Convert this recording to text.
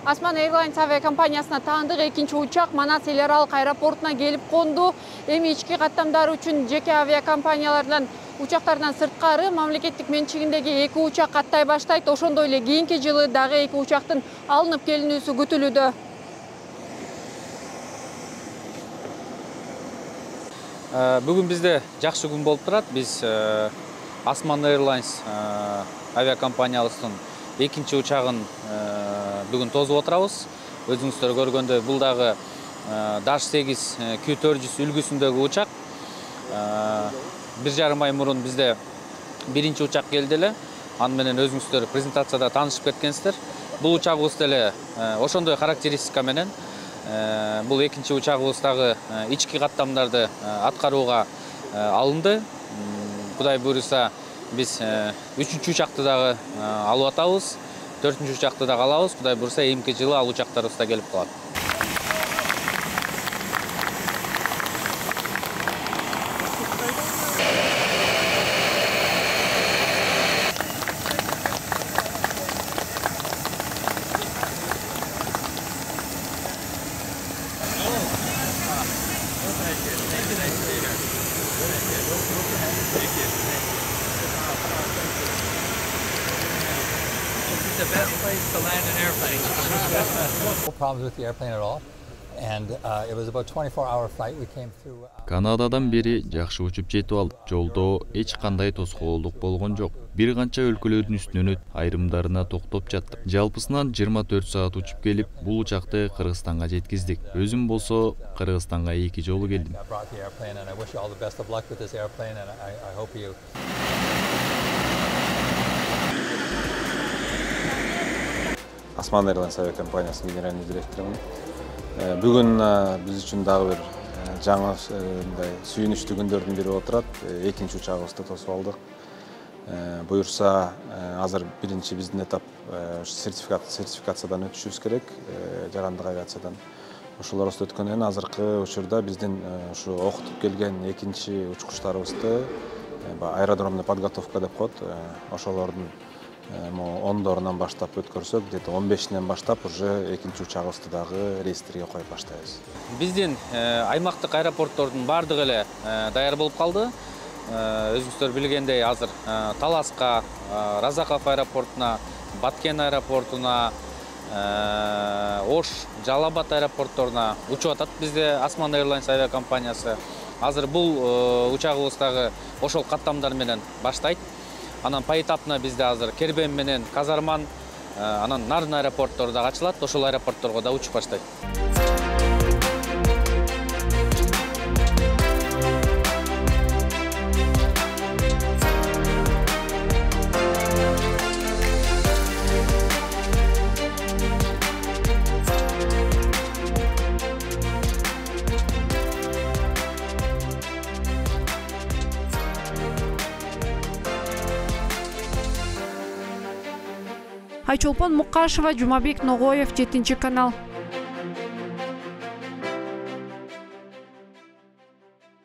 Osman Airlines авиакомпаниясына таандык экинчи учак Манас эл аралык аэропортуна келип конду. Эми ички каттамдар үчүн жеке авиакомпаниялардан учактардан сырткары мамлекеттик менчигиндеги 2 учак каттай баштайт. Ошондой эле кийинки жылы дагы 2 учактын алынып келинүүсү күтүлүүдө. Бүгүн бизде жакшы күн болуп турат. Биз Osman Airlines авиакомпаниябыздын экинчи учагын бүгүн тосуп отурабыз. Өзүңүздөр көргөндөй бул дагы Dash 8 Q400 үлгүсүндөгү учак. 1,5 ай мурун бизде биринчи учак келди эле. Аны менен өзүңүздөр презентацияда таанышып кеткенсиздер. Бул учагыбыз деле ошондой характеристика менен бул экинчи учагыбыз дагы ички каттамдарды аткарууга алынды. Кудай буйруса биз 3-үчү учакты дагы алып атабыз. 4-үчү учакты дагы алабыз. Кудай буйруса эмки жылы ал учактарыбыз да келип калат. The best place to land an airplane. No problems with the airplane at all, and it was about 24-hour flight. We came through. Канададан бери жакшы учуп жетип алдык. Жолдо эч кандай тоскоолдук болгон жок. Бир канча өлкөлөрдүн үстүнөн өтүп, айрымдарына токтоп жаттык. Жалпысынан 24 саат учуп келип, бул учакты Кыргызстанга жеткиздик. Өзүм болсо Кыргызстанга 2 жолу келдим. Osman Airlines авиакомпаниясынын генеральный директорумун. Бүгүн биз үчүн дагы бир жаңы сүйүнүчтүү күндөрдүн бири болуп турат. Экинчи учагыбызды тосуп алдык. Буюрса, азыр биринчи биздин этап сертификациядан өтүшүбүз керек, жарандык авиациядан. Ошолорубузду өткөндөн кийин азыркы учурда биздин ушу окутуп келген экинчи учкучтарыбызды аэродромный подготовка деп коет. Ошолордун 10-дорунан баштап өткөрсөк, где-то 15-нен баштап уже экинчи учагыбызды дагы рейстерге коюп баштайбыз. Биздин аймактык аэропорттордун бардыгы эле даяр болуп калды. Өзүңүздөр билгендей, азыр Таласка, Разаков аэропортуна, Баткен аэропортуна, Ош, Жалалабад аэропортторуна учуп атат бизде Osman Airlines авиакомпаниясы. Азыр бул учагыбыз дагы ошол каттамдар менен баштайт. Анан поэтапно бизде азыр Кербен менен Казарман, анан Нарын аэропорттору да ачылат, ошол аэропортторго да учуп баштайт. Айчолпон Мукашева, Жумабек Ногоев, 7 канал.